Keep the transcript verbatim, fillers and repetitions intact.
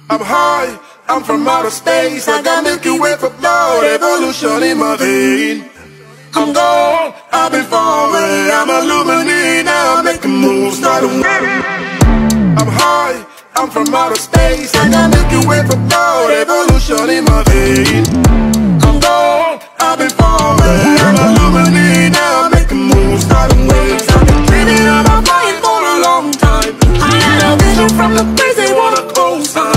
I'm high, I'm from outer space. I got Milky Way for blood, evolution in my vein. I'm gone, I've been far away. I'm illuminated, now I'm making moves, not a I'm high, I'm from outer space. I got Milky Way for blood, evolution in my vein. I'm gone, I've been far away. I'm illuminated, now I'm making moves, not a waves. I've been dreaming about flying for a long time. I had a vision from the place they wanna close time.